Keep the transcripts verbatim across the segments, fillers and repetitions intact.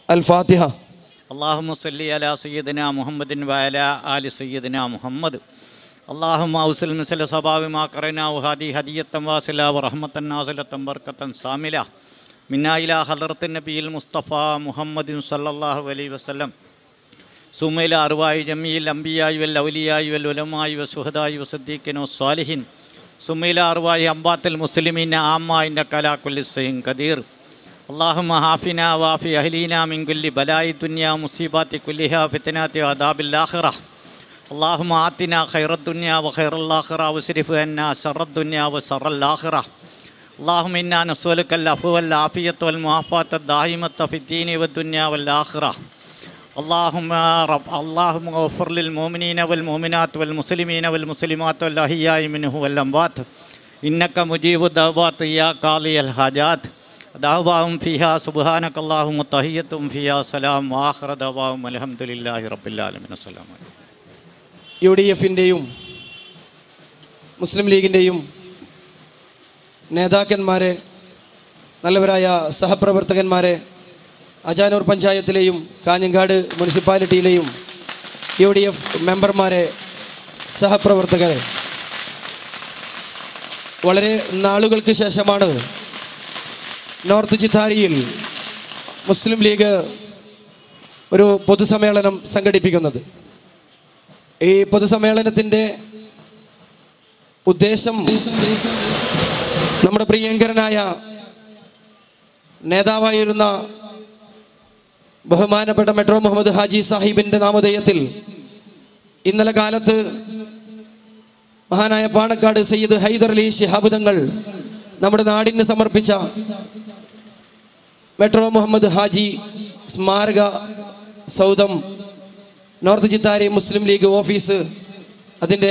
അൽ-ഫാത്തിഹ. അല്ലാഹുമ്മ സല്ലി അലാ സയ്യിദിനാ മുഹമ്മദിൻ വഅലാ ആലി സയ്യിദിനാ മുഹമ്മദ്. അല്ലാഹുമ്മ ഔസിൽ മിസ്ല സബാബി മാ ഖറനാഹു ഹാദി ഹദിയത്തൻ വാസില വറഹ്മത്തൻ നാസിലത്തൻ ബർക്കത്തൻ സാമില മിന്നാ ഇലാ ഹദറത്തിൻ നബിയിൽ മുസ്തഫ മുഹമ്മദിൻ സല്ലല്ലാഹു അലൈഹി വസല്ലം സുമൈല അർവായി ജമീൽ അംബിയായി വൽ ഔലിയായി വൽ ഉലമായി വസുഹദായി വസിദ്ദീഖിൻ വസ്സാലിഹിൻ സുമൈല അർവായി അംബാത്തിൽ മുസ്ലിമീൻ ആമ്മ ഇന്നക അലാ കുല്ലി ശൈഇൻ ഖദീർ. اللهم عافنا وعافي أهلنا من كل بلاء الدنيا مصيبات كلها فتنات وعذاب الآخرة. اللهم آتنا خير الدنيا وخير الآخرة واصرف عنا شر الدنيا وشر الآخرة. اللهم إنا نسألك العفو والعافية والمعافاة الدائمة في الدين والدنيا والآخرة. اللهم رب اللهم اغفر للمؤمنين والمؤمنات والمسلمين والمسلمات والأحياء منهم والأموات إنك مجيب الدعوات يا قاضي الحاجات. ദഅവാഹും ഫിഹാ സുബ്ഹാനകല്ലാഹുമ്മ തഹിയ്യത്തും ഫിഹാ സലാം വആഖിറു ദഅവാഹും അൽഹംദുലില്ലാഹി റബ്ബിൽ ആലമീൻ. അസ്സലാമു അലൈക്കും. യു ഡി എഫിൻ്റെയും മുസ്ലിം ലീഗിൻ്റെയും നേതാക്കന്മാരെ, നല്ലവരായ സഹപ്രവർത്തകന്മാരെ, അജാനൂർ പഞ്ചായത്തിലെയും കാഞ്ഞങ്ങാട് മുനിസിപ്പാലിറ്റിയിലെയും യു ഡി എഫ് മെമ്പർമാരെ, സഹപ്രവർത്തകരെ, വളരെ നാളുകൾക്ക് ശേഷമാണ് നോർത്ത് ചിത്താരിയിൽ മുസ്ലിം ലീഗ് ഒരു പൊതുസമ്മേളനം സംഘടിപ്പിക്കുന്നത്. ഈ പൊതുസമ്മേളനത്തിൻ്റെ ഉദ്ദേശം നമ്മുടെ പ്രിയങ്കരനായ നേതാവായിരുന്ന ബഹുമാനപ്പെട്ട മെട്രോ മുഹമ്മദ് ഹാജി സാഹിബിൻ്റെ നാമധേയത്തിൽ ഇന്നലെ കാലത്ത് മഹാനായ പാണക്കാട് സയ്യിദ് ഹൈദർ അലി ശിഹാബ് തങ്ങൾ നമ്മുടെ നാടിന് സമർപ്പിച്ച മെട്രോ മുഹമ്മദ് ഹാജി സ്മാരക സൗധം നോർത്ത് ചിത്താരി മുസ്ലിം ലീഗ് ഓഫീസ് അതിൻ്റെ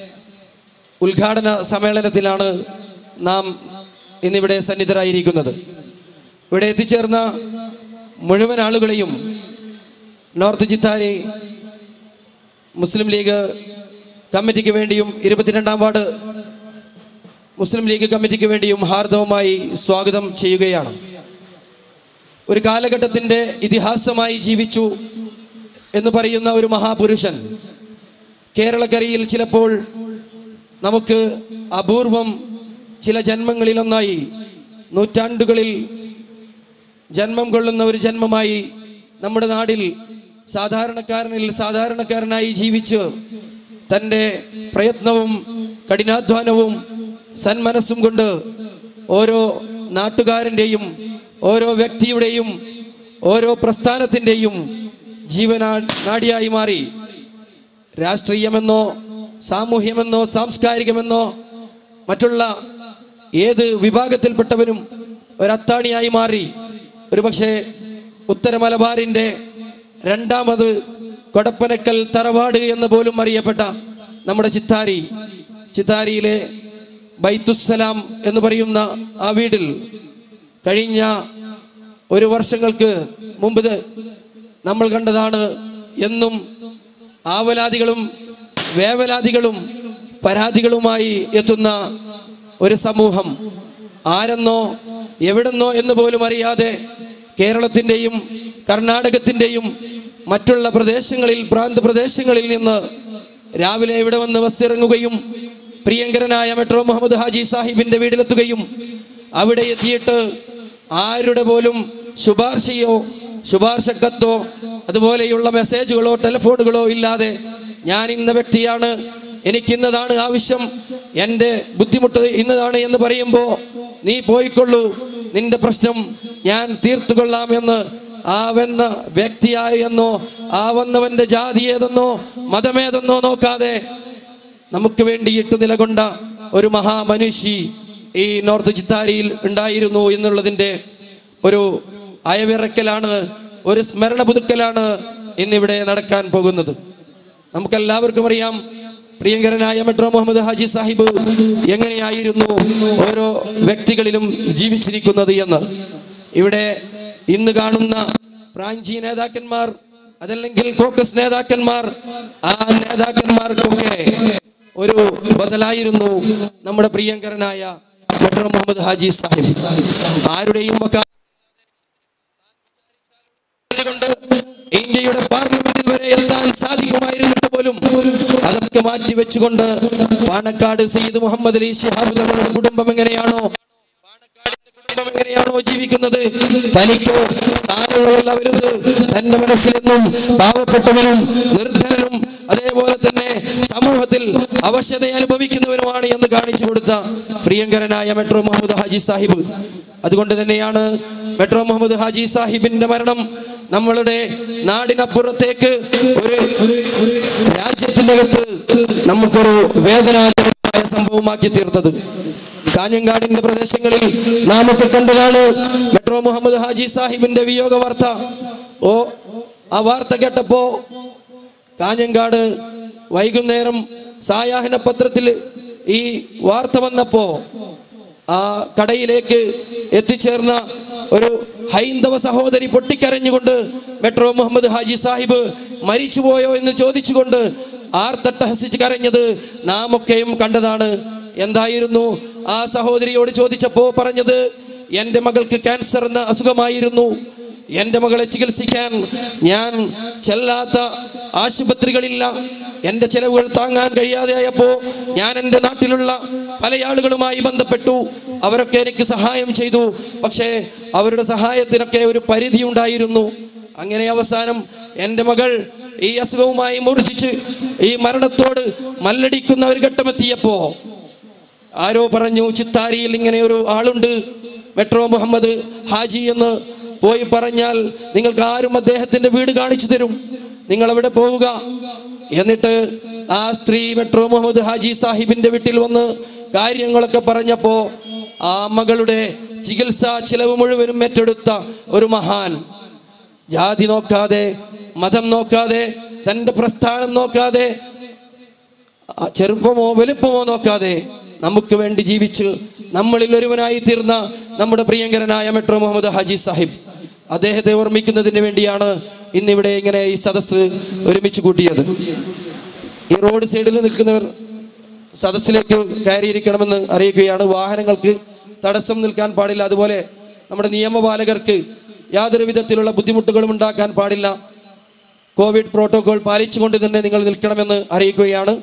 ഉദ്ഘാടന സമ്മേളനത്തിലാണ് നാം ഇന്നിവിടെ സന്നിധരായിരിക്കുന്നത്. ഇവിടെ എത്തിച്ചേർന്ന മുഴുവൻ ആളുകളെയും നോർത്ത് ചിത്താരി മുസ്ലിം ലീഗ് കമ്മിറ്റിക്ക് വേണ്ടിയും ഇരുപത്തിരണ്ടാം വാർഡ് മുസ്ലിം ലീഗ് കമ്മിറ്റിക്ക് വേണ്ടിയും ഹാർദവമായി സ്വാഗതം ചെയ്യുകയാണ്. ഒരു കാലഘട്ടത്തിൻ്റെ ഇതിഹാസമായി ജീവിച്ചു എന്ന് പറയുന്ന ഒരു മഹാപുരുഷൻ കേരളക്കരയിൽ ചിലപ്പോൾ നമുക്ക് അപൂർവം ചില ജന്മങ്ങളിലൊന്നായി, നൂറ്റാണ്ടുകളിൽ ജന്മം കൊള്ളുന്ന ഒരു ജന്മമായി നമ്മുടെ നാടിൽ സാധാരണക്കാരനിൽ സാധാരണക്കാരനായി ജീവിച്ച് തൻ്റെ പ്രയത്നവും കഠിനാധ്വാനവും സന്മനസ്സും കൊണ്ട് ഓരോ നാട്ടുകാരൻ്റെയും ഓരോ വ്യക്തിയുടെയും ഓരോ പ്രസ്ഥാനത്തിൻ്റെയും ജീവനാ നാടിയായി മാറി. രാഷ്ട്രീയമെന്നോ സാമൂഹ്യമെന്നോ സാംസ്കാരികമെന്നോ മറ്റുള്ള ഏത് വിഭാഗത്തിൽപ്പെട്ടവനും ഒരത്താണിയായി മാറി. ഒരു പക്ഷേ ഉത്തര മലബാറിൻ്റെ രണ്ടാമത് കൊടപ്പനക്കൽ തറവാട് എന്ന് പോലും അറിയപ്പെട്ട നമ്മുടെ ചിത്താരി ചിത്താരിയിലെ ബൈത്തുസ്സലാം എന്ന് പറയുന്ന ആ വീട്ടിൽ കഴിഞ്ഞ ഒരു വർഷങ്ങൾക്ക് മുമ്പ് നമ്മൾ കണ്ടതാണ്. എന്നും ആവലാദികളും വേവലാദികളും പരാതികളുമായി എത്തുന്ന ഒരു സമൂഹം, ആരെന്നോ എവിടെന്നോ എന്ന് പോലും അറിയാതെ കേരളത്തിൻ്റെയും കർണാടകത്തിൻ്റെയും മറ്റുള്ള പ്രദേശങ്ങളിൽ പ്രാന്ത പ്രദേശങ്ങളിൽ നിന്ന് രാവിലെ ഇവിടെ വന്ന് ബസ്സിറങ്ങുകയും പ്രിയങ്കരനായ മെട്രോ മുഹമ്മദ് ഹാജി സാഹിബിൻ്റെ വീട്ടിലെത്തുകയും അവിടെ എത്തിയിട്ട് ആരുടെ പോലും ശുപാർശയോ ശുപാർശക്കത്തോ അതുപോലെയുള്ള മെസ്സേജുകളോ ടെലിഫോണുകളോ ഇല്ലാതെ ഞാൻ ഇന്ന വ്യക്തിയാണ്, എനിക്കിന്നതാണ് ആവശ്യം, എൻ്റെ ബുദ്ധിമുട്ട് ഇന്നതാണ് എന്ന് പറയുമ്പോൾ നീ പോയിക്കൊള്ളൂ, നിന്റെ പ്രശ്നം ഞാൻ തീർത്തുകൊള്ളാമെന്ന് ആ വന്ന വ്യക്തിയായെന്നോ ആ വന്നവൻ്റെ ജാതി ഏതെന്നോ മതമേതെന്നോ നോക്കാതെ നമുക്ക് വേണ്ടിയിട്ട് നിലകൊണ്ട ഒരു മഹാമനുഷ്യ ഈ നോർത്ത് ചിത്താരിയിൽ ഉണ്ടായിരുന്നു എന്നുള്ളതിൻ്റെ ഒരു അയവിറക്കലാണ്, ഒരു സ്മരണ പുതുക്കലാണ് ഇന്നിവിടെ നടക്കാൻ പോകുന്നത്. നമുക്കെല്ലാവർക്കും അറിയാം പ്രിയങ്കരനായ മെട്രോ മുഹമ്മദ് ഹാജി സാഹിബ് എങ്ങനെയായിരുന്നു ഓരോ വ്യക്തികളിലും ജീവിച്ചിരിക്കുന്നത് എന്ന്. ഇവിടെ ഇന്ന് കാണുന്ന പ്രാഞ്ചി നേതാക്കന്മാർ, അതല്ലെങ്കിൽ കോക്കസ് നേതാക്കന്മാർ, ആ നേതാക്കന്മാർക്കൊക്കെ ഒരു ബദലായിരുന്നു നമ്മുടെ പ്രിയങ്കരനായ മെട്രോ മുഹമ്മദ് ഹാജി സാഹിബ്. ആരുടെയും കൊണ്ട് ഇന്ത്യയുടെ പാർലമെന്റിൽ വരെ എത്താൻ സാധിക്കുമായിരുന്നിട്ട് പോലും അതൊക്കെ മാറ്റി വെച്ചുകൊണ്ട് പാണക്കാട് സയ്യിദ് മുഹമ്മദ് അലി ശിഹാബ് തങ്ങളുടെ കുടുംബം എങ്ങനെയാണോ പാണക്കാടിന്റെ കുടുംബം എങ്ങനെയാണോ ജീവിക്കുന്നത്, തനിക്കോ സ്ഥാനങ്ങളുള്ള വലുത് തന്റെ മനസ്സിലെന്നും പാവപ്പെട്ടവനും നിർധനനും അതേപോലെ തന്നെ സമൂഹത്തിൽ അവശത അനുഭവിക്കുന്നവനുമാണ് എന്ന് കാണിച്ചു കൊടുത്ത പ്രിയങ്കരനായ മെട്രോ മുഹമ്മദ് ഹാജി സാഹിബ്. അതുകൊണ്ട് തന്നെയാണ് മെട്രോ മുഹമ്മദ് ഹാജി സാഹിബിന്റെ മരണം നമ്മളുടെ നാടിനപ്പുറത്തേക്ക് ഒരു രാജ്യത്തിന്റെ അകത്ത് നമുക്കൊരു വേദനാജനകമായ സംഭവമാക്കി തീർത്തത്. കാഞ്ഞങ്ങാടിന്റെ പ്രദേശങ്ങളിൽ നാം ഒക്കെ കണ്ടതാണ് മെട്രോ മുഹമ്മദ് ഹാജി സാഹിബിന്റെ വിയോഗ വാർത്ത. ഓ ആ വാർത്ത കേട്ടപ്പോ കാഞ്ഞങ്ങാട് വൈകുന്നേരം സായാഹ്ന പത്രത്തിൽ ഈ വാർത്ത വന്നപ്പോ ആ കടയിലേക്ക് എത്തിച്ചേർന്ന ഒരു ഹൈന്ദവ സഹോദരി പൊട്ടിക്കരഞ്ഞുകൊണ്ട് മെട്രോ മുഹമ്മദ് ഹാജി സാഹിബ് മരിച്ചുപോയോ എന്ന് ചോദിച്ചുകൊണ്ട് ആർത്തട്ടഹസിച്ച് കരഞ്ഞത് നാം ഒക്കെയും കണ്ടതാണ്. എന്തായിരുന്നു ആ സഹോദരിയോട് ചോദിച്ചപ്പോ പറഞ്ഞത്, എൻ്റെ മകൾക്ക് ക്യാൻസർ എന്ന അസുഖമായിരുന്നു. എൻ്റെ മകളെ ചികിത്സിക്കാൻ ഞാൻ ചെല്ലാത്ത ആശുപത്രികളില്ല. എൻ്റെ ചെലവുകൾ താങ്ങാൻ കഴിയാതെയായപ്പോൾ ഞാൻ എൻ്റെ നാട്ടിലുള്ള പല ആളുകളുമായി ബന്ധപ്പെട്ടു. അവരൊക്കെ എനിക്ക് സഹായം ചെയ്തു. പക്ഷേ അവരുടെ സഹായത്തിനൊക്കെ ഒരു പരിധി ഉണ്ടായിരുന്നു. അങ്ങനെ അവസാനം എൻ്റെ മകൾ ഈ അസുഖവുമായി മൂർച്ഛിച്ച് ഈ മരണത്തോട് മല്ലടിക്കുന്ന ഒരു ഘട്ടമെത്തിയപ്പോ ആരോ പറഞ്ഞു, ചിത്താരിയിൽ ഇങ്ങനെ ഒരു ആളുണ്ട് മെട്രോ മുഹമ്മദ് ഹാജി എന്ന്. പോയി പറഞ്ഞാൽ നിങ്ങൾക്ക് ആരും അദ്ദേഹത്തിന്റെ വീട് കാണിച്ചു തരും, നിങ്ങൾ അവിടെ പോവുക. എന്നിട്ട് ആ സ്ത്രീ മെട്രോ മുഹമ്മദ് ഹാജി സാഹിബിന്റെ വീട്ടിൽ വന്ന് കാര്യങ്ങളൊക്കെ പറഞ്ഞപ്പോ ആ മകളുടെ ചികിത്സാ ചിലവ് മുഴുവനും ഏറ്റെടുത്ത ഒരു മഹാൻ, ജാതി നോക്കാതെ മതം നോക്കാതെ തന്റെ പ്രസ്ഥാനം നോക്കാതെ ചെറുപ്പമോ വലുപ്പമോ നോക്കാതെ നമുക്ക് വേണ്ടി ജീവിച്ച് നമ്മളിൽ ഒരുവനായി തീർന്ന നമ്മുടെ പ്രിയങ്കരനായ മെട്രോ മുഹമ്മദ് ഹാജി സാഹിബ്, അദ്ദേഹത്തെ ഓർമ്മിക്കുന്നതിന് വേണ്ടിയാണ് ഇന്നിവിടെ ഇങ്ങനെ ഈ സദസ്സ് ഒരുമിച്ച് കൂട്ടിയത്. ഈ റോഡ് സൈഡിൽ നിൽക്കുന്നവർ സദസ്സിലേക്ക് കയറിയിരിക്കണമെന്ന് അറിയിക്കുകയാണ്. വാഹനങ്ങൾക്ക് തടസ്സം നിൽക്കാൻ പാടില്ല. അതുപോലെ നമ്മുടെ നിയമപാലകർക്ക് യാതൊരു വിധത്തിലുള്ള ബുദ്ധിമുട്ടുകളും ഉണ്ടാക്കാൻ പാടില്ല. കോവിഡ് പ്രോട്ടോകോൾ പാലിച്ചുകൊണ്ട് തന്നെ നിങ്ങൾ നിൽക്കണമെന്ന് അറിയിക്കുകയാണ്.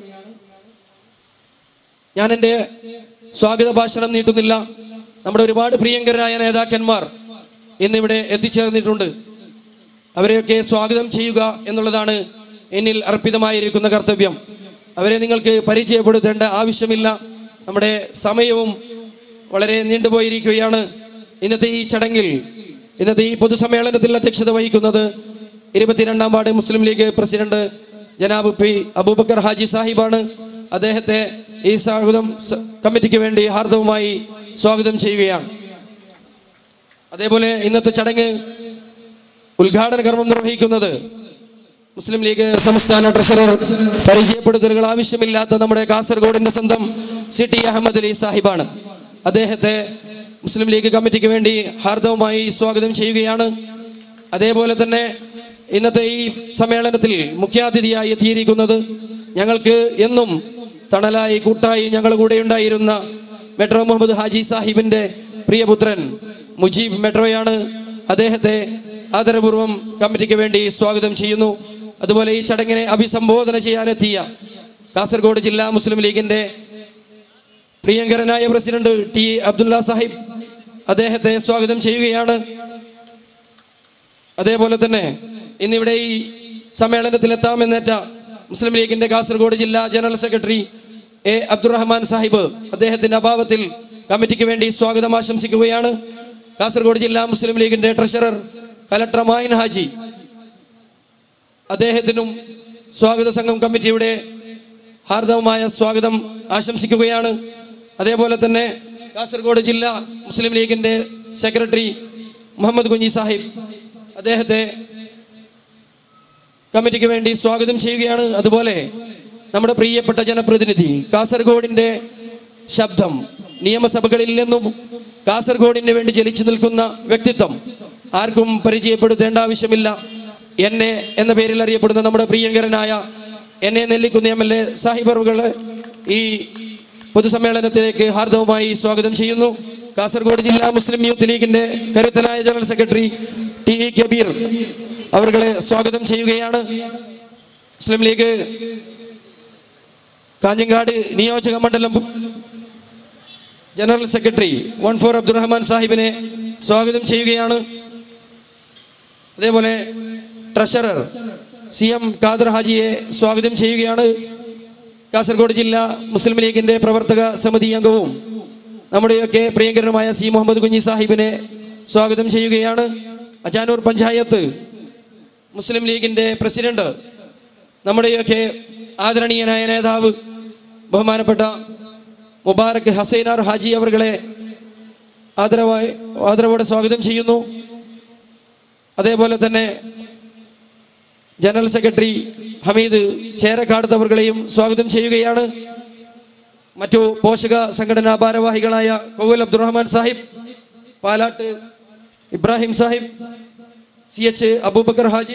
ഞാൻ എൻ്റെ സ്വാഗത ഭാഷണം നീട്ടുന്നില്ല. നമ്മുടെ ഒരുപാട് പ്രിയങ്കരായ നേതാക്കന്മാർ ഇന്നിവിടെ എത്തിച്ചേർന്നിട്ടുണ്ട്. അവരെയൊക്കെ സ്വാഗതം ചെയ്യുക എന്നുള്ളതാണ് എന്നിൽ അർപ്പിതമായിരിക്കുന്ന കർത്തവ്യം. അവരെ നിങ്ങൾക്ക് പരിചയപ്പെടുത്തേണ്ട ആവശ്യമില്ല. നമ്മുടെ സമയവും വളരെ നീണ്ടുപോയിരിക്കുകയാണ്. ഇന്നത്തെ ഈ ചടങ്ങിൽ, ഇന്നത്തെ ഈ പൊതുസമ്മേളനത്തിൽ അധ്യക്ഷത വഹിക്കുന്നത് ഇരുപത്തിരണ്ടാം വാർഡ് മുസ്ലിം ലീഗ് പ്രസിഡന്റ് ജനാബ് പി അബൂബക്കർ ഹാജി സാഹിബാണ്. അദ്ദേഹത്തെ ഈ സ്വാഗതം കമ്മിറ്റിക്ക് വേണ്ടി ഹാർദവുമായി സ്വാഗതം ചെയ്യുകയാണ്. അതേപോലെ ഇന്നത്തെ ചടങ്ങ് ഉദ്ഘാടന കർമ്മം നിർവഹിക്കുന്നത് മുസ്ലിം ലീഗ് സംസ്ഥാന ട്രഷറർ, പരിചയപ്പെടുത്തലുകൾ ആവശ്യമില്ലാത്ത നമ്മുടെ കാസർഗോഡിന്റെ സ്വന്തം സി ടി അഹമ്മദ് അലി സാഹിബാണ്. അദ്ദേഹത്തെ മുസ്ലിം ലീഗ് കമ്മിറ്റിക്ക് വേണ്ടി ഹാർദവുമായി സ്വാഗതം ചെയ്യുകയാണ്. അതേപോലെ തന്നെ ഇന്നത്തെ ഈ സമ്മേളനത്തിൽ മുഖ്യാതിഥിയായി എത്തിയിരിക്കുന്നത് ഞങ്ങൾക്ക് എന്നും തണലായി കൂട്ടായി ഞങ്ങളുടെ കൂടെ ഉണ്ടായിരുന്ന മെട്രോ മുഹമ്മദ് ഹാജി സാഹിബിന്റെ പ്രിയപുത്രൻ മുജീബ് മെട്രോയാണ്. അദ്ദേഹത്തെ ആദരപൂർവ്വം കമ്മിറ്റിക്ക് വേണ്ടി സ്വാഗതം ചെയ്യുന്നു. അതുപോലെ ഈ ചടങ്ങിനെ അഭിസംബോധന ചെയ്യാനെത്തിയ കാസർഗോഡ് ജില്ലാ മുസ്ലിം ലീഗിന്റെ പ്രിയങ്കരനായ പ്രസിഡന്റ് ടി അബ്ദുള്ള സാഹിബ്, അദ്ദേഹത്തെ സ്വാഗതം ചെയ്യുകയാണ്. അതേപോലെ തന്നെ ഇന്നിവിടെ ഈ സമ്മേളനത്തിൽ എത്താമെന്നേറ്റ മുസ്ലിം ലീഗിന്റെ കാസർഗോഡ് ജില്ലാ general secretary A Abdurahman Sahib, അദ്ദേഹത്തിന്റെ അഭാവത്തിൽ കമ്മിറ്റിക്ക് വേണ്ടി സ്വാഗതം ആശംസിക്കുകയാണ്. കാസർഗോഡ് ജില്ലാ മുസ്ലിം ലീഗിന്റെ ട്രഷറർ കലക്ടർ മായിൻ ഹാജി, അദ്ദേഹത്തിനും സ്വാഗത സംഘം കമ്മിറ്റിയുടെ ഹാർദവമായ സ്വാഗതം ആശംസിക്കുകയാണ്. അതേപോലെ തന്നെ കാസർഗോഡ് ജില്ലാ മുസ്ലിം ലീഗിന്റെ സെക്രട്ടറി മുഹമ്മദ് കുഞ്ഞി സാഹിബ്, അദ്ദേഹത്തെ കമ്മിറ്റിക്ക് വേണ്ടി സ്വാഗതം ചെയ്യുകയാണ്. അതുപോലെ നമ്മുടെ പ്രിയപ്പെട്ട ജനപ്രതിനിധി, കാസർഗോഡിന്റെ ശബ്ദം, നിയമസഭകളിൽ നിന്നും കാസർഗോഡിന് വേണ്ടി ജലിച്ചു നിൽക്കുന്ന വ്യക്തിത്വം, ആർക്കും പരിചയപ്പെടുത്തേണ്ട ആവശ്യമില്ല. എന്നെ എന്ന പേരിൽ അറിയപ്പെടുന്ന നമ്മുടെ പ്രിയങ്കരനായ എന്നെ നെല്ലിക്കുന്ന എം എൽ എ സാഹിബറുകളെ ഈ പൊതുസമ്മേളനത്തിലേക്ക് ഹാർദവുമായി സ്വാഗതം ചെയ്യുന്നു. കാസർഗോഡ് ജില്ലാ മുസ്ലിം യൂത്ത് ലീഗിന്റെ കരുത്തനായ general secretary T V Kabir അവരെ സ്വാഗതം ചെയ്യുകയാണ്. മുസ്ലിം ലീഗ് കാഞ്ഞങ്ങാട് നിയോജക മണ്ഡലം general secretary one four Abdurahman സാഹിബിനെ സ്വാഗതം ചെയ്യുകയാണ്. അതേപോലെ ട്രഷറർ സി എം ഖാദർ ഹാജിയെ സ്വാഗതം ചെയ്യുകയാണ്. കാസർഗോഡ് ജില്ലാ മുസ്ലിം ലീഗിന്റെ പ്രവർത്തക സമിതി അംഗവും നമ്മുടെയൊക്കെ പ്രിയങ്കരനുമായ സി മുഹമ്മദ് കുഞ്ഞി സാഹിബിനെ സ്വാഗതം ചെയ്യുകയാണ്. അജാനൂർ പഞ്ചായത്ത് മുസ്ലിം ലീഗിന്റെ പ്രസിഡന്റ് നമ്മുടെയൊക്കെ ആദരണീയനായ നേതാവ് ബഹുമാനപ്പെട്ട മുബാറക് ഹസൈനാർ ഹാജി അവരെ ആദരവായി ആദരവോടെ സ്വാഗതം ചെയ്യുന്നു. അതേപോലെ തന്നെ ജനറൽ സെക്രട്ടറി ഹമീദ് ചേരക്കാടത്ത് അവരെയും സ്വാഗതം ചെയ്യുകയാണ്. മറ്റു പോഷക സംഘടനാ ഭാരവാഹികളായ കൗവൽ അബ്ദുറഹ്മാൻ സാഹിബ്, പാലാട്ട് ഇബ്രാഹിം സാഹിബ്, സി എച്ച് അബൂബക്കർ ഹാജി,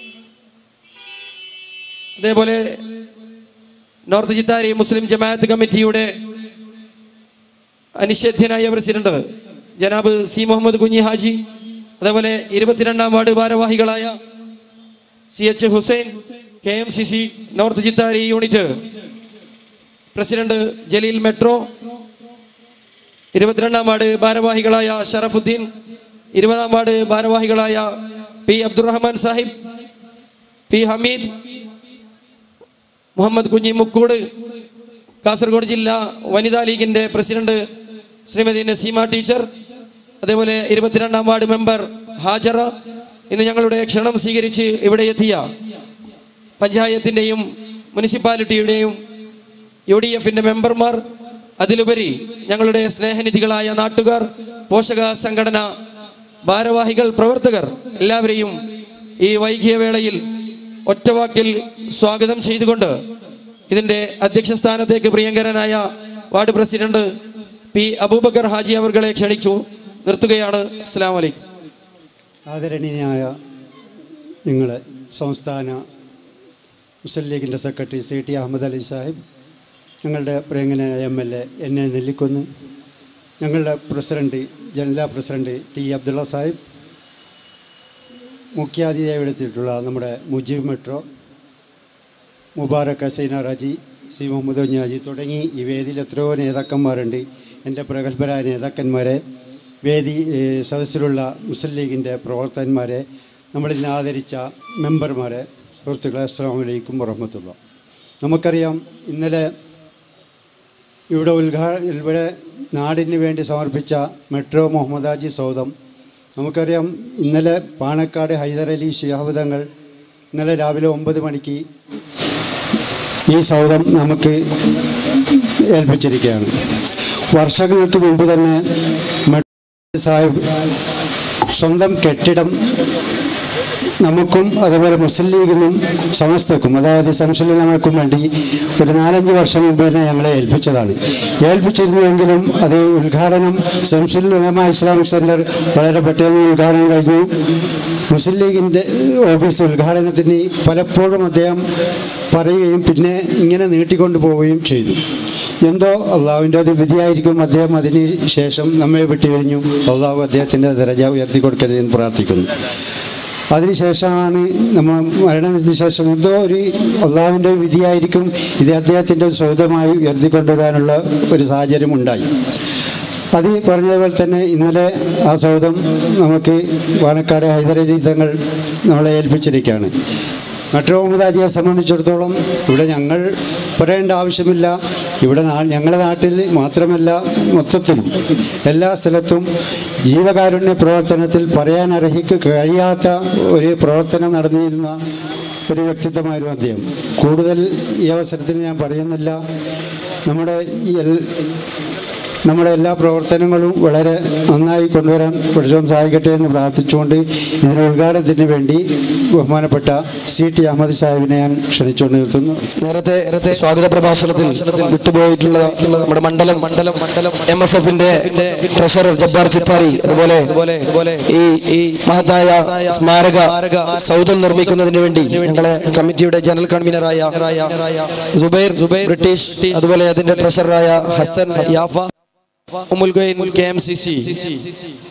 അതേപോലെ നോർത്ത് ചിത്താരി മുസ്ലിം ജമാഅത്ത് കമ്മിറ്റിയുടെ അനിഷേധ്യനായ പ്രസിഡന്റ് ജനാബ് സി മുഹമ്മദ് കുഞ്ഞി ഹാജി, അതേപോലെ ഇരുപത്തിരണ്ടാം വാർഡ് ഭാരവാഹികളായ C H Hussain, K M C C north Chittari unit president Jaleel Metro, ഇരുപത്തിരണ്ടാം വാർഡ് ഭാരവാഹികളായ ഷറഫുദ്ദീൻ, ഇരുപതാം വാർഡ് ഭാരവാഹികളായ പി അബ്ദുറഹ്മാൻ സാഹിബ്, പി ഹമീദ്, മുഹമ്മദ് കുഞ്ഞി മുക്കൂട്, കാസർഗോഡ് ജില്ലാ വനിതാ ലീഗിന്റെ പ്രസിഡന്റ് ശ്രീമതി നസീമ ടീച്ചർ, അതേപോലെ ഇരുപത്തിരണ്ടാം വാർഡ് മെമ്പർ ഹാജറ, ഇന്ന് ഞങ്ങളുടെ ക്ഷണം സ്വീകരിച്ച് ഇവിടെ എത്തിയ പഞ്ചായത്തിൻ്റെയും മുനിസിപ്പാലിറ്റിയുടെയും യു ഡി എഫിൻ്റെ മെമ്പർമാർ, അതിലുപരി ഞങ്ങളുടെ സ്നേഹനിധികളായ നാട്ടുകാർ, പോഷക സംഘടന ഭാരവാഹികൾ, പ്രവർത്തകർ എല്ലാവരെയും ഈ വൈകിയ വേളയിൽ ഒറ്റവാക്കിൽ സ്വാഗതം ചെയ്തുകൊണ്ട് ഇതിൻ്റെ അധ്യക്ഷ സ്ഥാനത്തേക്ക് പ്രിയങ്കരനായ ward president P Abubakar Haji അവരെ ക്ഷണിച്ചു നിർത്തുകയാണ്. അസ്സലാമു അലൈക്കും. ആദരണീയനായ നിങ്ങളെ സംസ്ഥാന മുസ്ലിം ലീഗിൻ്റെ secretary C T Ahmed Ali Sahib, ഞങ്ങളുടെ പ്രിയങ്കനായ M L A N A Nellikunnu, ഞങ്ങളുടെ പ്രസിഡന്റ് ജില്ലാ പ്രസിഡന്റ് ടി അബ്ദുള്ള സാഹിബ്, മുഖ്യാതിഥിയായി എടുത്തിട്ടുള്ള നമ്മുടെ മുജീബ് മെട്രോ, മുബാറക് ഹസൈനാർ ഹാജി, സി മുഹമ്മദ് കുഞ്ഞി ഹാജി തുടങ്ങി ഈ വേദിയിൽ എത്രയോ നേതാക്കന്മാരുണ്ട്. എൻ്റെ പ്രഗത്ഭരായ നേതാക്കന്മാരെ, വേദി സദസ്സിലുള്ള മുസ്ലിം ലീഗിൻ്റെ പ്രവർത്തകന്മാരെ, നമ്മളിന്ന് ആദരിച്ച മെമ്പർമാരെ, സുഹൃത്തുക്കളെ, അസ്സലാമു അലൈക്കും വറഹ്മത്തുള്ളാഹി. നമുക്കറിയാം, ഇന്നലെ ഇവിടെ ഉദ്ഘാ ഇവിടെ നാടിന് വേണ്ടി സമർപ്പിച്ച മെട്രോ മുഹമ്മദ് ഹാജി സൗധം നമുക്കറിയാം. ഇന്നലെ പാണക്കാട് ഹൈദരലി ശിഹാബ് തങ്ങൾ ഇന്നലെ രാവിലെ ഒമ്പത് മണിക്ക് ഈ സൗധം നമുക്ക് ഏൽപ്പിച്ചിരിക്കുകയാണ്. വർഷങ്ങൾക്ക് മുമ്പ് തന്നെ മെട്രോ സാഹിബ് സ്വന്തം കെട്ടിടം നമുക്കും അതുപോലെ മുസ്ലിം ലീഗിനും സമസ്തക്കും, അതായത് സംശുലമക്കും വേണ്ടി ഒരു നാലഞ്ച് വർഷം മുമ്പ് തന്നെ ഞങ്ങളെ ഏൽപ്പിച്ചതാണ്. ഏൽപ്പിച്ചിരുന്നുവെങ്കിലും അത് ഉദ്ഘാടനം സംശുലമ ഇസ്ലാമിക് സെൻറ്റർ വളരെ പെട്ടെന്ന് ഉദ്ഘാടനം കഴിഞ്ഞു. മുസ്ലിം ലീഗിൻ്റെ ഓഫീസ് ഉദ്ഘാടനത്തിന് പലപ്പോഴും അദ്ദേഹം പറയുകയും പിന്നെ ഇങ്ങനെ നീട്ടിക്കൊണ്ടു പോവുകയും ചെയ്തു. എന്തോ അള്ളാഹുവിൻ്റെ ഒരു വിധിയായിരിക്കും. അദ്ദേഹം അതിന് ശേഷം നമ്മെ വിട്ടുകഴിഞ്ഞു. അള്ളാഹു അദ്ദേഹത്തിൻ്റെ ദരജ ഉയർത്തി കൊടുക്കരുതെന്ന് പ്രാർത്ഥിക്കുന്നു. അതിനുശേഷമാണ് നമ്മൾ മരണത്തിന് ശേഷം എന്തോ ഒരു അള്ളാഹുവിൻ്റെ വിധിയായിരിക്കും ഇത് അദ്ദേഹത്തിൻ്റെ സൗധമായി ഉയർത്തിക്കൊണ്ടുവരാനുള്ള ഒരു സാഹചര്യം ഉണ്ടായി. അത് പറഞ്ഞതുപോലെ തന്നെ ഇന്നലെ ആ സൗധം നമുക്ക് പാണക്കാട് ഹൈദരലി തങ്ങൾ നമ്മളെ ഏൽപ്പിച്ചിരിക്കുകയാണ്. മെട്രോ മുഹമ്മദ് ഹാജിയെ സംബന്ധിച്ചിടത്തോളം ഇവിടെ ഞങ്ങൾ പറയേണ്ട ആവശ്യമില്ല. ഇവിടെ ഞങ്ങളുടെ നാട്ടിൽ മാത്രമല്ല, മൊത്തത്തിലും എല്ലാ സ്ഥലത്തും ജീവകാരുണ്യ പ്രവർത്തനത്തിൽ പറയാൻ അർഹിക്ക് കഴിയാത്ത ഒരു പ്രവർത്തനം നടന്നിരുന്ന ഒരു വ്യക്തിത്വമായിരുന്നു അദ്ദേഹം. കൂടുതൽ ഈ അവസരത്തിൽ ഞാൻ പറയുന്നില്ല. നമ്മുടെ ഈ നമ്മുടെ എല്ലാ പ്രവർത്തനങ്ങളും വളരെ നന്നായി കൊണ്ടുവരാൻ പഠിച്ചോൻ സഹായിക്കട്ടെ എന്ന് പ്രാർത്ഥിച്ചുകൊണ്ട് ഇതിന് ഉദ്ഘാടനത്തിന് വേണ്ടി ബഹുമാനപ്പെട്ട സി ടി അഹമ്മദ് സാഹിബിനെ ഞാൻ ക്ഷണിച്ചുകൊണ്ട് നിർത്തുന്നു. നേരത്തെ നേരത്തെ സ്വാഗത പ്രഭാഷണത്തിൽ വിട്ടുപോയിട്ടുള്ള നമ്മുടെ മണ്ഡലം മണ്ഡലം മണ്ഡലം എം എസ് എഫിന്റെ ട്രഷറർ ജബ്ബാർ ചിത്താരി, അതുപോലെ അതുപോലെ ഈ ഈ മഹത്തായ സ്മാരക സൗധം നിർമ്മിക്കുന്നതിന് വേണ്ടി ഞങ്ങളെ കമ്മിറ്റിയുടെ ജനറൽ കൺവീനറായ സുബൈർ സുബൈർ ബ്രിട്ടീഷ്, അതുപോലെ അതിന്റെ ട്രഷററായ ഹസൻ യാഫ, ഉമ്മുൽ ഖൈൻ, കെ എം സി സി,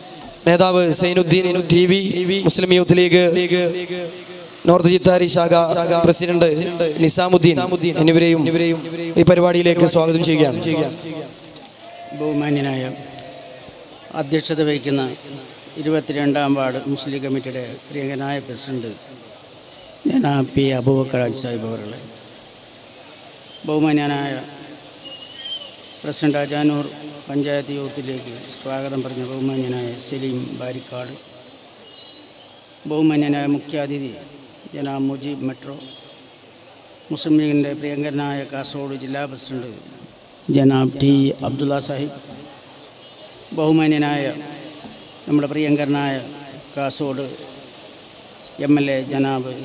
നേതാവ് Zainuddin T V, Muslim youth League north Chittari ശാഖ പ്രസിഡന്റ് നിസാമുദ്ദീൻ എന്നിവരെയും ഈ പരിപാടിയിലേക്ക് സ്വാഗതം ചെയ്യുകയാണ്. ബഹുമാന്യനായ അധ്യക്ഷത വഹിക്കുന്ന ഇരുപത്തിരണ്ടാം വാർഡ് മുസ്ലിം കമ്മിറ്റിയുടെ പ്രിയങ്കനായ പ്രസിഡന്റ് ഞാൻ പി അബൂബക്കർ സാഹിബ് അവരുടെ, ബഹുമാന്യനായ പ്രസിഡന്റ് അജാനൂർ പഞ്ചായത്ത് യൂത്തിലേക്ക് സ്വാഗതം പറഞ്ഞ ബഹുമാന്യനായ സലീം ബാരിക്കാട്, ബഹുമാന്യനായ മുഖ്യാതിഥി ജനാബ് മുജീബ് മെട്രോ, മുസ്ലിം ലീഗിൻ്റെ പ്രിയങ്കരനായ കാസർഗോഡ് ജില്ലാ പ്രസിഡന്റ് ജനാബ് ടി അബ്ദുള്ള സാഹിബ്, ബഹുമാന്യനായ നമ്മുടെ പ്രിയങ്കരനായ കാസർഗോഡ് എം എൽ എ ജനാബ്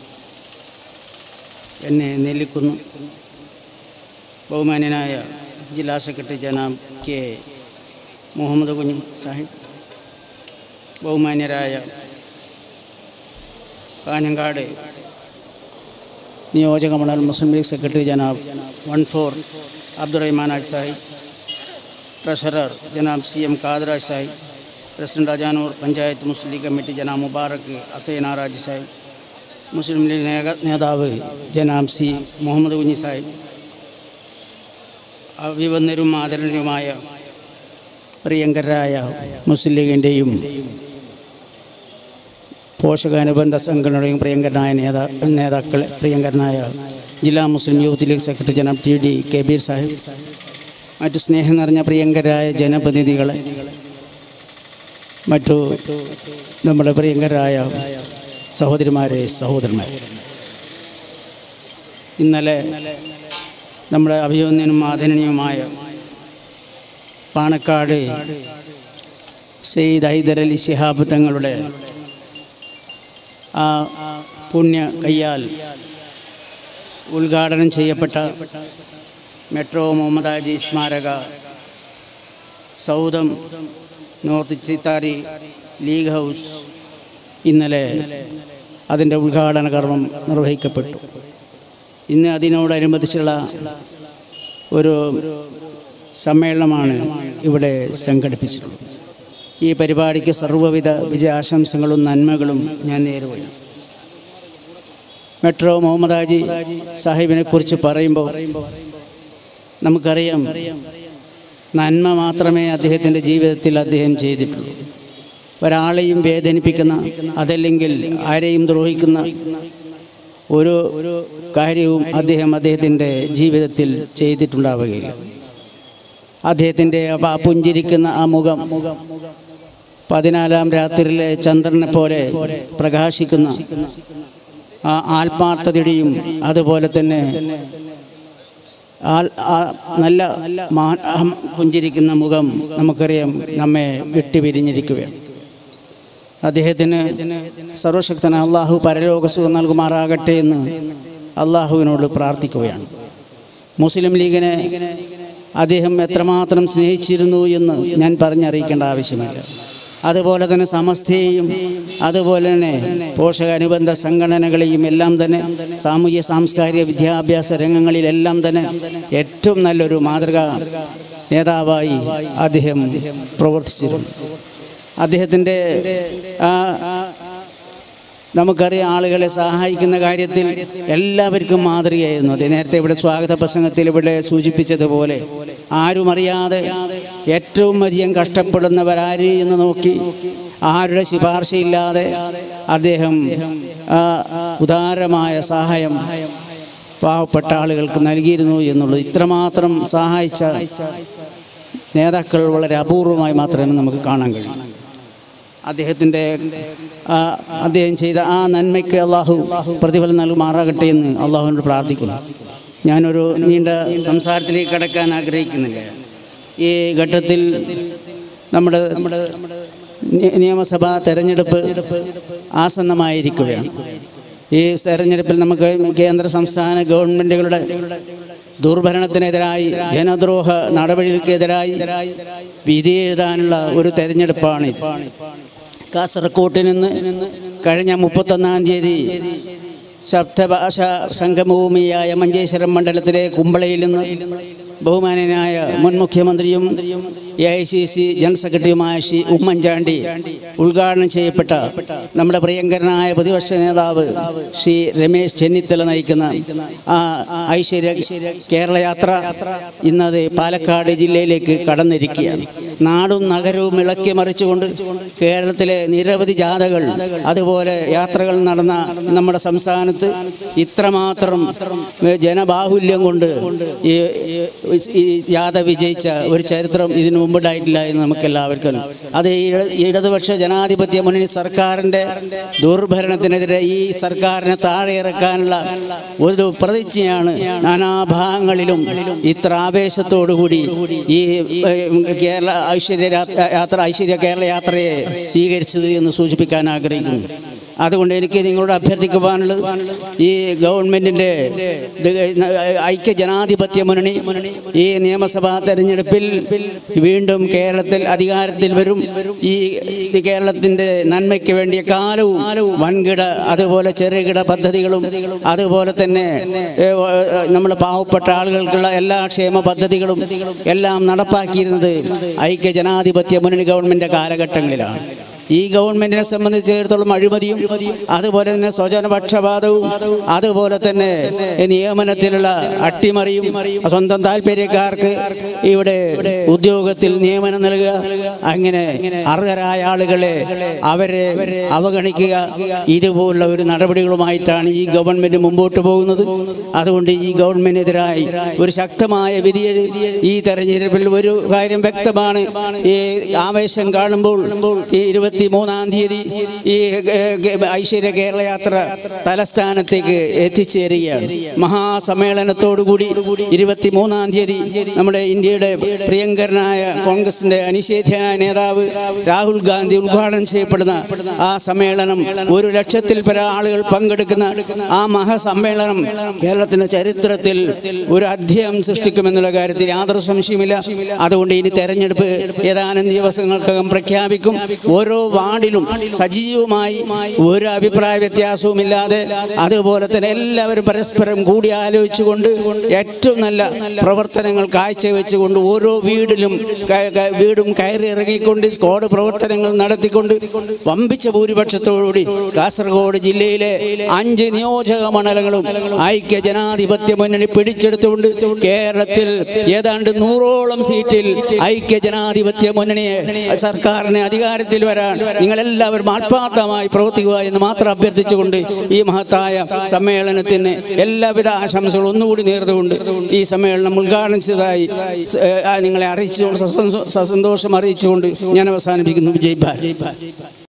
എൻ എ നെല്ലിക്കുന്ന്, ബഹുമാന്യനായ ജില്ലാ സെക്രട്ടറി ജനാബ് കെ മുഹമ്മദ് കുഞ്ഞി സാഹിബ്, ബഹുമാന്യരായ കാഞ്ഞങ്ങാട് നിയോജക മണ്ഡലം മുസ്ലിം ലീഗ് സെക്രട്ടറി ജനാബ് one four Abdurahman Haji Sahib, treasurer ജനാബ് സി എം ഖാദറാജ് സാഹിബ്, പ്രസിഡന്റ് അജാനൂർ പഞ്ചായത്ത് മുസ്ലിം ലീഗ് കമ്മിറ്റി ജനാബ് മുബാറക്ക് ഹസൈന റാജി സാഹിബ്, മുസ്ലിം ലീഗ് നേതാവ് ജനാബ് സി മുഹമ്മദ് കുഞ്ഞി സാഹിബ്, അഭിവന്ദരും ആദരണീയമായ പ്രിയങ്കരായ മുസ്ലിം ലീഗിൻ്റെയും പോഷകാനുബന്ധ സംഘടനയുടെയും പ്രിയങ്കരനായ നേതാ നേതാക്കളെ പ്രിയങ്കരനായ ജില്ലാ മുസ്ലിം യൂത്ത് ലീഗ് സെക്രട്ടറി ജനാബ് ടി ഡി കബീർ സാഹിബ്, മറ്റു സ്നേഹം നിറഞ്ഞ പ്രിയങ്കരായ ജനപ്രതിനിധികളെ, മറ്റു നമ്മുടെ പ്രിയങ്കരായ സഹോദരിമാരെ സഹോദരന്മാരെ, ഇന്നലെ നമ്മുടെ അഭിനന്ദനും ആദരണീയമായ പാണക്കാട് സെയ്ദ് ഹൈദർ അലി ശിഹാബ് തങ്ങളുടെ ആ പുണ്യ കയ്യാൽ ഉദ്ഘാടനം ചെയ്യപ്പെട്ട മെട്രോ മുഹമ്മദ് ഹാജി സ്മാരക സൗദം നോർത്ത് ചിത്താരി ലീഗ് ഹൗസ് ഇന്നലെ അതിൻ്റെ ഉദ്ഘാടന കർമ്മം നിർവഹിക്കപ്പെട്ടു. ഇന്ന് അതിനോടനുബന്ധിച്ചുള്ള ഒരു സമ്മേളനമാണ് ഇവിടെ സംഘടിപ്പിച്ചിട്ടുള്ളത്. ഈ പരിപാടിക്ക് സർവ്വവിധ വിജയാശംസകളും നന്മകളും ഞാൻ നേരുകയാണ്. മെട്രോ മുഹമ്മദ് ഹാജി സാഹിബിനെ കുറിച്ച് പറയുമ്പോൾ നമുക്കറിയാം, നന്മ മാത്രമേ അദ്ദേഹത്തിൻ്റെ ജീവിതത്തിൽ അദ്ദേഹം ചെയ്തിട്ടുള്ളൂ. ഒരാളെയും വേദനിപ്പിക്കുന്ന, അതല്ലെങ്കിൽ ആരെയും ദ്രോഹിക്കുന്ന ഒരു കാര്യവും അദ്ദേഹം അദ്ദേഹത്തിൻ്റെ ജീവിതത്തിൽ ചെയ്തിട്ടുണ്ടാവുകയില്ല. അദ്ദേഹത്തിൻ്റെ ആ പുഞ്ചിരിക്കുന്ന ആ മുഖം പതിനാലാം രാത്രിയിലെ ചന്ദ്രനെ പോലെ പ്രകാശിക്കുന്ന ആ ആത്മാർത്ഥതയുടെയും അതുപോലെ തന്നെ നല്ല പുഞ്ചിരിക്കുന്ന മുഖം നമുക്കറിയാം നമ്മെ വിട്ടുപിരിഞ്ഞിരിക്കുകയാണ്. അദ്ദേഹത്തിന് സർവശക്തനായ അള്ളാഹു പരലോക സുഖം നൽകുമാറാകട്ടെ എന്ന് അള്ളാഹുവിനോട് പ്രാർത്ഥിക്കുകയാണ്. മുസ്ലിം ലീഗിനെ അദ്ദേഹം എത്രമാത്രം സ്നേഹിച്ചിരുന്നു എന്ന് ഞാൻ പറഞ്ഞറിയിക്കേണ്ട ആവശ്യമില്ല. അതുപോലെ തന്നെ സമസ്തയെയും അതുപോലെ തന്നെ പോഷകാനുബന്ധ സംഘടനകളെയും എല്ലാം തന്നെ സാമൂഹ്യ സാംസ്കാരിക വിദ്യാഭ്യാസ രംഗങ്ങളിലെല്ലാം തന്നെ ഏറ്റവും നല്ലൊരു മാതൃക നേതാവായി അദ്ദേഹം പ്രവർത്തിച്ചിരുന്നു. അദ്ദേഹത്തിൻ്റെ ആ നമുക്കറിയാം, ആളുകളെ സഹായിക്കുന്ന കാര്യത്തിൽ എല്ലാവർക്കും മാതൃകയായിരുന്നു. അത് നേരത്തെ ഇവിടെ സ്വാഗത പ്രസംഗത്തിൽ ഇവിടെ സൂചിപ്പിച്ചതുപോലെ ആരും അറിയാതെ ഏറ്റവും അധികം കഷ്ടപ്പെടുന്നവരാര് എന്ന് നോക്കി ആരുടെ ശുപാർശയില്ലാതെ അദ്ദേഹം ഉദാരമായ സഹായം പാവപ്പെട്ട ആളുകൾക്ക് നൽകിയിരുന്നു എന്നുള്ളത്, ഇത്രമാത്രം സഹായിച്ച നേതാക്കൾ വളരെ അപൂർവമായി മാത്രമേ നമുക്ക് കാണാൻ കഴിയൂ. അദ്ദേഹത്തിൻ്റെ അദ്ദേഹം ചെയ്ത ആ നന്മയ്ക്ക് അള്ളാഹു പ്രതിഫലം നൽകുമാറാകട്ടെ എന്ന് അള്ളാഹുവിനോട് പ്രാർത്ഥിക്കുന്നു. ഞാനൊരു നീണ്ട സംസാരത്തിലേക്ക് കടക്കാൻ ആഗ്രഹിക്കുന്നില്ല. ഈ ഘട്ടത്തിൽ നമ്മുടെ നമ്മുടെ നിയമസഭാ തെരഞ്ഞെടുപ്പ് ആസന്നമായിരിക്കുകയാണ്. ഈ തെരഞ്ഞെടുപ്പിൽ നമുക്ക് കേന്ദ്ര സംസ്ഥാന ഗവൺമെൻറ്റുകളുടെ ദുർഭരണത്തിനെതിരായി, ജനദ്രോഹ നടപടികൾക്കെതിരായി വിധി എഴുതാനുള്ള ഒരു തെരഞ്ഞെടുപ്പാണ് ഇത്. കാസർകോട്ട് നിന്ന് കഴിഞ്ഞ മുപ്പത്തൊന്നാം തീയതി ശബ്ദഭാഷ സംഗമഭൂമിയായ മഞ്ചേശ്വരം മണ്ഡലത്തിലെ കുമ്പളയിൽ നിന്ന് ബഹുമാനനായ മുൻ മുഖ്യമന്ത്രിയും A I C C general സെക്രട്ടറിയുമായ ശ്രീ ഉമ്മൻചാണ്ടി ഉദ്ഘാടനം ചെയ്യപ്പെട്ട നമ്മുടെ പ്രിയങ്കരനായ പ്രതിപക്ഷ നേതാവ് ശ്രീ രമേശ് ചെന്നിത്തല നയിക്കുന്ന ആ ഐശ്വര്യ കേരള യാത്ര ഇന്നത് പാലക്കാട് ജില്ലയിലേക്ക് കടന്നിരിക്കുകയാണ്. നാടും നഗരവും ഇളക്കി മറിച്ചുകൊണ്ട് കേരളത്തിലെ നിരവധി ജാഥകൾ അതുപോലെ യാത്രകൾ നടന്ന നമ്മുടെ സംസ്ഥാനത്ത് ഇത്രമാത്രം ജനബാഹുല്യം കൊണ്ട് ഈ ജാഥ വിജയിച്ച ഒരു ചരിത്രം ഇതിനു മുമ്പുണ്ടായിട്ടില്ല എന്ന് നമുക്കെല്ലാവർക്കും. അത് ഇടതുപക്ഷ ജനാധിപത്യ മുന്നണി സർക്കാരിൻ്റെ ദുർഭരണത്തിനെതിരെ ഈ സർക്കാരിനെ താഴെ ഇറക്കാനുള്ള ഒരു പ്രതിജ്ഞയാണ് നാനാഭാഗങ്ങളിലും ഇത്ര ആവേശത്തോടുകൂടി ഈ കേരള ഐശ്വര്യ യാത്ര ഐശ്വര്യ കേരള യാത്രയെ സ്വീകരിച്ചത് എന്ന് സൂചിപ്പിക്കാൻ ആഗ്രഹിക്കുന്നു. അതുകൊണ്ട് എനിക്ക് നിങ്ങളോട് അഭ്യർത്ഥിക്കുവാനുള്ളത്, ഈ ഗവൺമെൻറ്റിൻ്റെ ഐക്യ ജനാധിപത്യ മുന്നണി ഈ നിയമസഭാ തെരഞ്ഞെടുപ്പിൽ വീണ്ടും കേരളത്തിൽ അധികാരത്തിൽ വരും. ഈ കേരളത്തിൻ്റെ നന്മയ്ക്ക് വേണ്ടിയ കാലവും വൻകിട അതുപോലെ ചെറുകിട പദ്ധതികളും അതുപോലെ തന്നെ നമ്മുടെ പാവപ്പെട്ട ആളുകൾക്കുള്ള എല്ലാ ക്ഷേമ പദ്ധതികളും എല്ലാം നടപ്പാക്കിയിരുന്നത് ഐക്യ ജനാധിപത്യ മുന്നണി ഗവൺമെൻറ് കാലഘട്ടങ്ങളിലാണ്. ഈ ഗവൺമെന്റിനെ സംബന്ധിച്ചിടത്തോളം അഴിമതിയും അതുപോലെ തന്നെ സ്വജനപക്ഷപാതവും അതുപോലെ തന്നെ നിയമനത്തിലുള്ള അട്ടിമറിയും സ്വന്തം താല്പര്യക്കാർക്ക് ഇവിടെ ഉദ്യോഗത്തിൽ നിയമനം നൽകുക, അങ്ങനെ അർഹരായ ആളുകളെ അവരെ അവഗണിക്കുക, ഇതുപോലുള്ള ഒരു നടപടികളുമായിട്ടാണ് ഈ ഗവൺമെന്റ് മുമ്പോട്ട് പോകുന്നത്. അതുകൊണ്ട് ഈ ഗവൺമെന്റിനെതിരായി ഒരു ശക്തമായ വിധി ഈ തെരഞ്ഞെടുപ്പിൽ ഒരു കാര്യം വ്യക്തമാണ്. ഈ ആവേശം കാണുമ്പോൾ ഈ ഇരുപത്തി മൂന്നാം തീയതി ഈ ഐശ്വര്യ കേരള യാത്ര തലസ്ഥാനത്തേക്ക് എത്തിച്ചേരുകയാണ്. മഹാസമ്മേളനത്തോടുകൂടി ഇരുപത്തി മൂന്നാം തീയതി നമ്മുടെ ഇന്ത്യയുടെ പ്രിയങ്കരനായ കോൺഗ്രസിന്റെ അനിഷേധ്യനായ നേതാവ് രാഹുൽ ഗാന്ധി ഉദ്ഘാടനം ചെയ്യപ്പെടുന്ന ആ സമ്മേളനം ഒരു ലക്ഷത്തിൽ പര ആളുകൾ പങ്കെടുക്കുന്ന ആ മഹാസമ്മേളനം കേരളത്തിന്റെ ചരിത്രത്തിൽ ഒരു അധ്യായം സൃഷ്ടിക്കുമെന്നുള്ള കാര്യത്തിൽ യാതൊരു സംശയമില്ല. അതുകൊണ്ട് ഇനി തെരഞ്ഞെടുപ്പ് ഏതാനും ദിവസങ്ങൾക്കകം പ്രഖ്യാപിക്കും. ഓരോ വാർഡിലും സജീവമായി ഒരു അഭിപ്രായ വ്യത്യാസവും ഇല്ലാതെ അതുപോലെ തന്നെ എല്ലാവരും പരസ്പരം കൂടി ആലോചിച്ചുകൊണ്ട് ഏറ്റവും നല്ല പ്രവർത്തനങ്ങൾ കാഴ്ചവെച്ചുകൊണ്ട് ഓരോ വീടിലും വീടും കയറി ഇറങ്ങിക്കൊണ്ട് സ്ക്വാഡ് പ്രവർത്തനങ്ങൾ നടത്തിക്കൊണ്ട് വമ്പിച്ച ഭൂരിപക്ഷത്തോടുകൂടി കാസർഗോഡ് ജില്ലയിലെ അഞ്ച് നിയോജക മണ്ഡലങ്ങളും ഐക്യ ജനാധിപത്യ മുന്നണി പിടിച്ചെടുത്തുകൊണ്ട് കേരളത്തിൽ ഏതാണ്ട് നൂറോളം സീറ്റിൽ ഐക്യ ജനാധിപത്യ മുന്നണിയെ സർക്കാരിനെ അധികാരത്തിൽ വരാൻ നിങ്ങളെല്ലാവരും ആത്മാർത്ഥമായി പ്രവർത്തിക്കുക എന്ന് മാത്രം അഭ്യർത്ഥിച്ചുകൊണ്ട് ഈ മഹത്തായ സമ്മേളനത്തിന് എല്ലാവിധ ആശംസകളും ഒന്നുകൂടി നേർന്നുകൊണ്ട് ഈ സമ്മേളനം ഉദ്ഘാടനം ചെയ്തതായി നിങ്ങളെ അറിയിച്ചുകൊണ്ട് സന്തോഷം അറിയിച്ചുകൊണ്ട് ഞാൻ അവസാനിപ്പിക്കുന്നു. ജയ് ഭാരത്.